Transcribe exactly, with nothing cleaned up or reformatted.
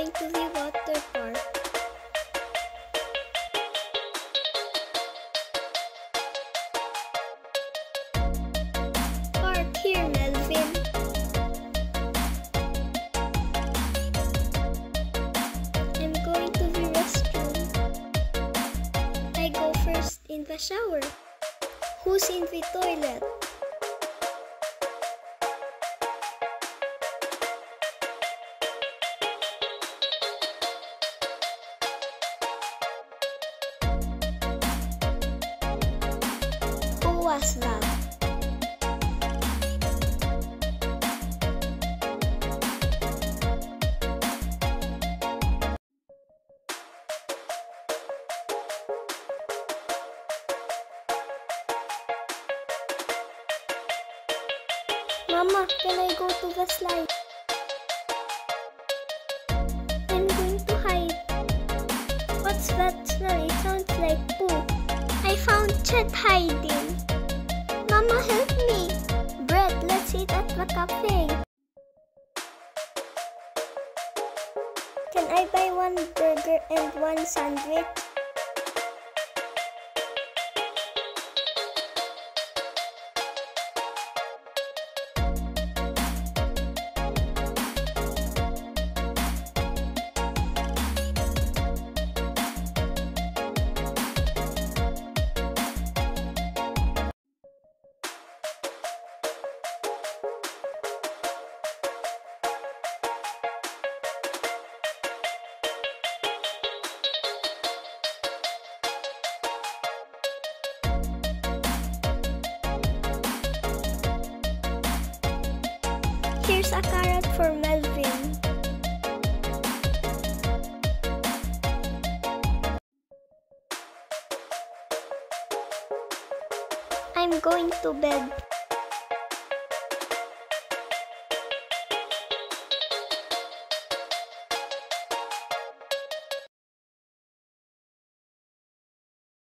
going to the water park. Park here, Melvin. I'm going to the restroom. I go first in the shower. Who's in the toilet? Who was that? Mama, can I go to the slide? I'm going to hide. What's that smell? It sounds like poo. I found Chet hiding. Mama, help me. Bread, let's eat at the cafe. Can I buy one burger and one sandwich? Here's a carrot for Melvin. I'm going to bed.